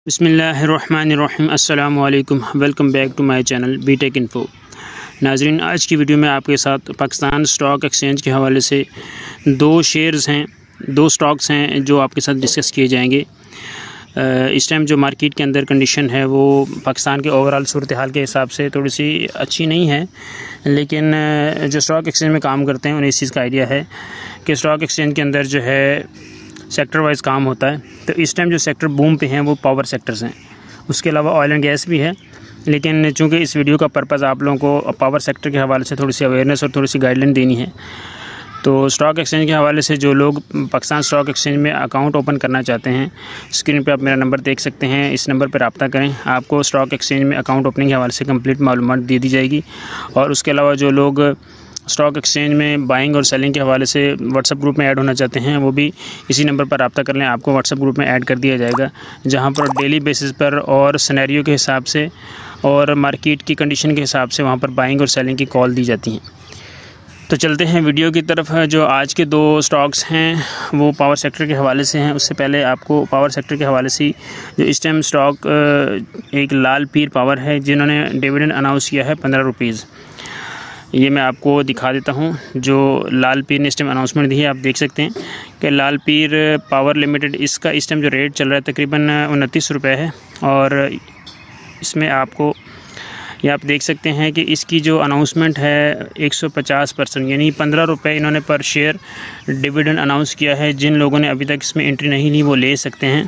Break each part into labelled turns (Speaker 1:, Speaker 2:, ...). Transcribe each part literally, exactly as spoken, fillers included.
Speaker 1: बिस्मिल्लाहिर्रहमानिर्रहीम अस्सलामु अलैकुम, welcome back to my channel B tech info. नाजरीन, आज की वीडियो में आपके साथ पाकिस्तान स्टॉक एक्सचेंज के हवाले से दो शेयर्स हैं, दो स्टॉक्स हैं जो आपके साथ डिस्कस किए जाएंगे। इस टाइम जो मार्केट के अंदर कंडीशन है वो पाकिस्तान के ओवरऑल सूरत हाल के हिसाब से थोड़ी सी अच्छी नहीं है, लेकिन जो स्टॉक एक्सचेंज में काम करते हैं उन्हें इस चीज़ का आइडिया है कि स्टॉक एक्सचेंज के अंदर जो है सेक्टर वाइज काम होता है। तो इस टाइम जो सेक्टर बूम पे हैं वो पावर सेक्टर्स हैं, उसके अलावा ऑयल एंड गैस भी है। लेकिन चूंकि इस वीडियो का पर्पज़ आप लोगों को पावर सेक्टर के हवाले से थोड़ी सी अवेयरनेस और थोड़ी सी गाइडलाइन देनी है, तो स्टॉक एक्सचेंज के हवाले से जो लोग पाकिस्तान स्टॉक एक्सचेंज में अकाउंट ओपन करना चाहते हैं, स्क्रीन पे आप मेरा नंबर देख सकते हैं, इस नंबर पर रब्ता करें। आपको स्टॉक एक्सचेंज में अकाउंट ओपनिंग के हवाले से कंप्लीट मालूमात दे दी जाएगी। और उसके अलावा जो लोग स्टॉक एक्सचेंज में बाइंग और सेलिंग के हवाले से व्हाट्सएप ग्रुप में ऐड होना चाहते हैं, वो भी इसी नंबर पर रब्ता कर लें, आपको व्हाट्सएप ग्रुप में ऐड कर दिया जाएगा, जहां पर डेली बेसिस पर और सिनेरियो के हिसाब से और मार्केट की कंडीशन के हिसाब से वहां पर बाइंग और सेलिंग की कॉल दी जाती हैं। तो चलते हैं वीडियो की तरफ। जो आज के दो स्टॉक्स हैं वो पावर सेक्टर के हवाले से हैं। उससे पहले आपको पावर सेक्टर के हवाले से जो इस टाइम स्टॉक एक लाल पीर पावर है, जिन्होंने डिविडेंड अनाउंस किया है पंद्रह रुपीज़। ये मैं आपको दिखा देता हूँ। जो लाल पीर ने इस टाइम अनाउंसमेंट दी है, आप देख सकते हैं कि लाल पीर पावर लिमिटेड, इसका इस टाइम जो रेट चल रहा है तकरीबन उनतीस रुपये है। और इसमें आपको ये आप देख सकते हैं कि इसकी जो अनाउंसमेंट है एक सौ पचास परसेंट यानी पंद्रह रुपये इन्होंने पर शेयर डिविडेंड अनाउंस किया है। जिन लोगों ने अभी तक इसमें एंट्री नहीं ली वो ले सकते हैं,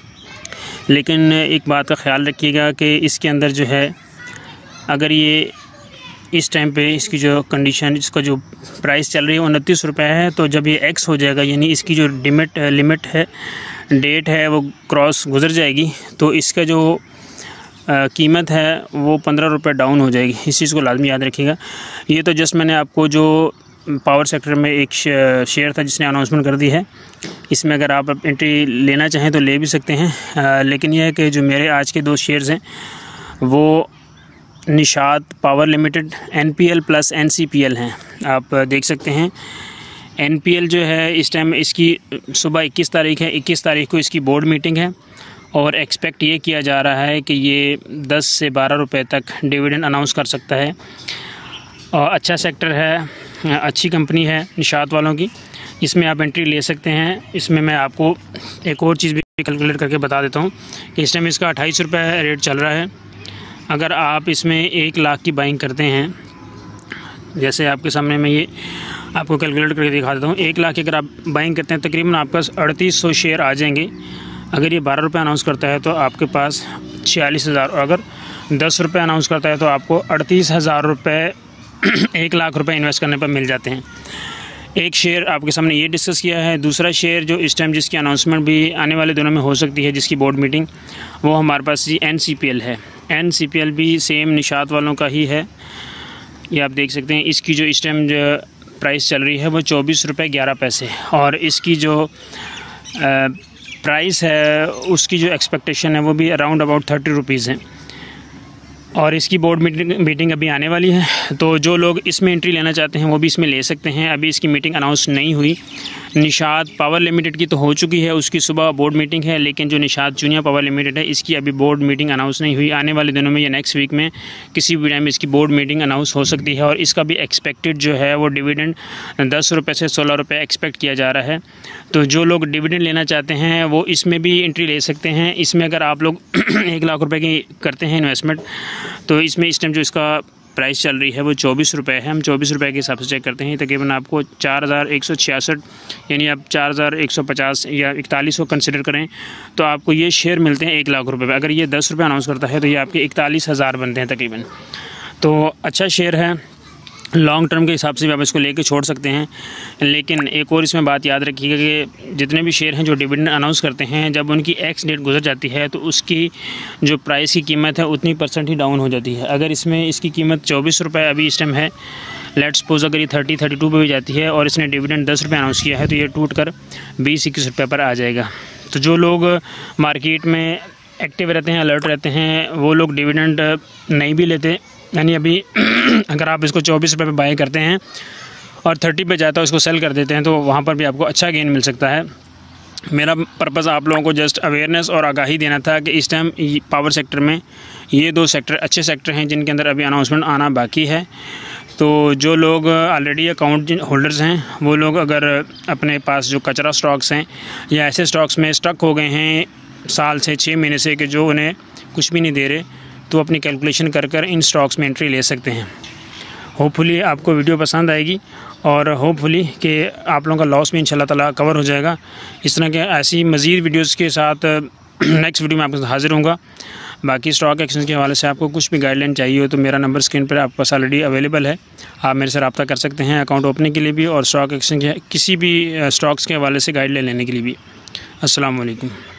Speaker 1: लेकिन एक बात का ख्याल रखिएगा कि इसके अंदर जो है, अगर ये इस टाइम पे इसकी जो कंडीशन, इसका जो प्राइस चल रही है उनतीस रुपये है, तो जब ये एक्स हो जाएगा यानी इसकी जो लिमिट लिमिट है डेट है वो क्रॉस गुजर जाएगी, तो इसका जो आ, कीमत है वो पंद्रह रुपये डाउन हो जाएगी। इस चीज़ को लाजमी याद रखिएगा। ये तो जस्ट मैंने आपको जो पावर सेक्टर में एक शेयर था जिसने अनाउंसमेंट कर दी है, इसमें अगर आप एंट्री लेना चाहें तो ले भी सकते हैं। आ, लेकिन यह है कि जो मेरे आज के दो शेयर्स हैं वो Nishat power limited N P L plus N C P L हैं। आप देख सकते हैं एन पी एल जो है इस टाइम इसकी सुबह इक्कीस तारीख है, इक्कीस तारीख को इसकी बोर्ड मीटिंग है और एक्सपेक्ट ये किया जा रहा है कि ये दस से बारह रुपए तक डिविडेंड अनाउंस कर सकता है। और अच्छा सेक्टर है, अच्छी कंपनी है निशात वालों की, इसमें आप एंट्री ले सकते हैं। इसमें मैं आपको एक और चीज़ भी कैलकुलेट करके बता देता हूँ कि इस टाइम इसका अट्ठाईस रुपये रेट चल रहा है। अगर आप इसमें एक लाख की बाइंग करते हैं, जैसे आपके सामने मैं ये आपको कैलकुलेट करके दिखा देता हूँ, एक लाख की अगर आप बाइंग करते हैं तकरीबन आपके पास अड़तीस सौ शेयर आ जाएंगे। अगर ये बारह रुपये अनाउंस करता है तो आपके पास छियालीस हज़ार, और अगर दस रुपये अनाउंस करता है तो आपको अड़तीस हज़ार रुपये एक लाख रुपये इन्वेस्ट करने पर मिल जाते हैं। एक शेयर आपके सामने ये डिस्कस किया है। दूसरा शेयर जो इस टाइम जिसकी अनाउंसमेंट भी आने वाले दिनों में हो सकती है, जिसकी बोर्ड मीटिंग, वो हमारे पास जी एन सी पी एल है। एन सी पी एल भी सेम निशात वालों का ही है। ये आप देख सकते हैं, इसकी जो इस टाइम जो प्राइस चल रही है वो चौबीस रुपये ग्यारह पैसे, और इसकी जो आ, प्राइस है उसकी जो एक्सपेक्टेशन है वो भी अराउंड अबाउट थर्टी रुपीज़ है। और इसकी बोर्ड मीटिंग मीटिंग अभी आने वाली है, तो जो लोग इसमें एंट्री लेना चाहते हैं वो भी इसमें ले सकते हैं। अभी इसकी मीटिंग अनाउंस नहीं हुई। निशात पावर लिमिटेड की तो हो चुकी है, उसकी सुबह बोर्ड मीटिंग है, लेकिन जो निशात जूनियर पावर लिमिटेड है इसकी अभी बोर्ड मीटिंग अनाउंस नहीं हुई। आने वाले दिनों में या नेक्स्ट वीक में किसी भी टाइम इसकी बोर्ड मीटिंग अनाउंस हो सकती है। और इसका भी एक्सपेक्टेड जो है वो डिविडेंड दस रुपये से सोलह रुपये एक्सपेक्ट किया जा रहा है। तो जो लोग डिविडेंड लेना चाहते हैं वो इसमें भी एंट्री ले सकते हैं। इसमें अगर आप लोग एक लाख रुपये की करते हैं इन्वेस्टमेंट, तो इसमें इस टाइम जो इसका प्राइस चल रही है वो चौबीस रुपये है। हम चौबीस रुपये के हिसाब से चेक करते हैं, तकरीबन आपको चार हज़ार एक सौ छियासठ यानी आप चार हज़ार एक सौ पचास या इकतालीस को कंसिडर करें तो आपको ये शेयर मिलते हैं एक लाख रुपये पे। अगर ये दस रुपये अनाउंस करता है तो ये आपके इकतालीस हज़ार बनते हैं तकरीबन। तो अच्छा शेयर है, लॉन्ग टर्म के हिसाब से भी आप इसको लेके छोड़ सकते हैं। लेकिन एक और इसमें बात याद रखिएगा कि जितने भी शेयर हैं जो डिविडेंड अनाउंस करते हैं, जब उनकी एक्स डेट गुजर जाती है तो उसकी जो प्राइस की कीमत है उतनी परसेंट ही डाउन हो जाती है। अगर इसमें इसकी कीमत चौबीस रुपये अभी इस टाइम है, लेट्स सपोज अगर ये थर्टी थर्टी टू पर भी जाती है और इसने डिविडेंड दस रुपये अनाउंस किया है तो ये टूट कर बीस इक्कीस रुपये पर आ जाएगा। तो जो लोग मार्केट में एक्टिव रहते हैं, अलर्ट रहते हैं, वो लोग डिविडेंड नहीं भी लेते, यानी अभी अगर आप इसको चौबीस रुपये पे बाय करते हैं और थर्टी पे जाता है उसको सेल कर देते हैं तो वहाँ पर भी आपको अच्छा गेन मिल सकता है। मेरा पर्पज़ आप लोगों को जस्ट अवेयरनेस और आगाही देना था कि इस टाइम पावर सेक्टर में ये दो सेक्टर अच्छे सेक्टर हैं जिनके अंदर अभी अनाउंसमेंट आना बाकी है। तो जो लोग ऑलरेडी अकाउंट होल्डर्स हैं वो लोग अगर अपने पास जो कचरा स्टॉक्स हैं या ऐसे स्टॉक्स में स्टक हो गए हैं साल से छः महीने से कि जो उन्हें कुछ भी नहीं दे रहे, तो अपनी कैलकुलेशन कर कर इन स्टॉक्स में एंट्री ले सकते हैं। होपफुली आपको वीडियो पसंद आएगी और होपफुली कि आप लोगों का लॉस भी इंशाल्लाह ताला कवर हो जाएगा। इस तरह के ऐसी मज़ीद वीडियोस के साथ नेक्स्ट वीडियो में आपके साथ हाज़िर होऊंगा। बाकी स्टॉक एक्सचेंज के हवाले से आपको कुछ भी गाइडलाइन चाहिए हो तो मेरा नंबर स्क्रीन पर आपके पास ऑलरेडी अवेलेबल है, आप मेरे से रब्ता कर सकते हैं अकाउंट ओपनिंग के लिए भी और स्टॉक एक्सचेंज किसी भी स्टॉक्स के हवाले से गाइडलाइन लेने के लिए भी। अस्सलाम वालेकुम।